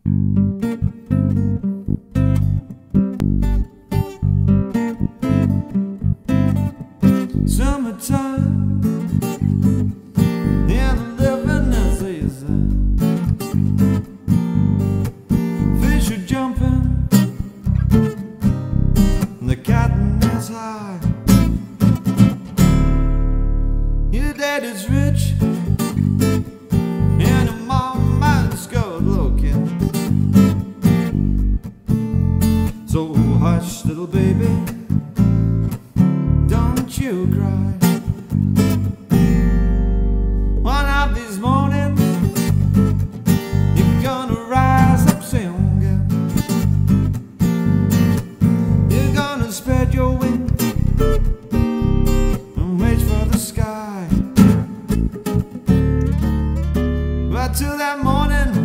Summertime, yeah, the living is easy. Fish are jumping, the cotton is high. Your daddy's rich, and your mama's good looking. So hush, little baby, don't you cry. One of these mornings you're gonna rise up singing. You're gonna spread your wings and reach for the sky. But till that morning